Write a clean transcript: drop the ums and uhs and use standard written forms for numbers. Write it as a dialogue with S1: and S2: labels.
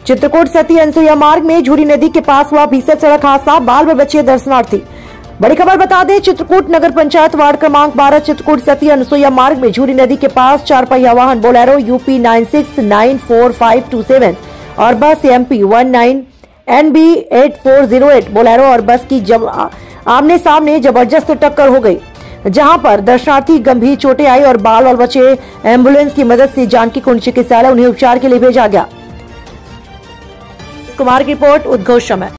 S1: चित्रकूट सती अनसुईया मार्ग में झूरी नदी के पास हुआ भीषण सड़क हादसा, बाल में बचे दर्शनार्थी। बड़ी खबर बता दें, चित्रकूट नगर पंचायत वार्ड क्रमांक 12 चित्रकूट सती अनसुईया मार्ग में झूरी नदी के पास 4 पहिया वाहन बोलेरो UP 969457 और बस MP 19 NB 8408 बोलेरो और बस की जब आमने सामने जबरदस्त टक्कर हो गई, जहां पर दर्शनार्थी गंभीर चोटें आई और बाल बचे। एम्बुलेंस की मदद से जानकी कुंड चिकित्सालय उन्हें उपचार के लिए भेजा गया। कुमार की रिपोर्ट, उद्घोष समय।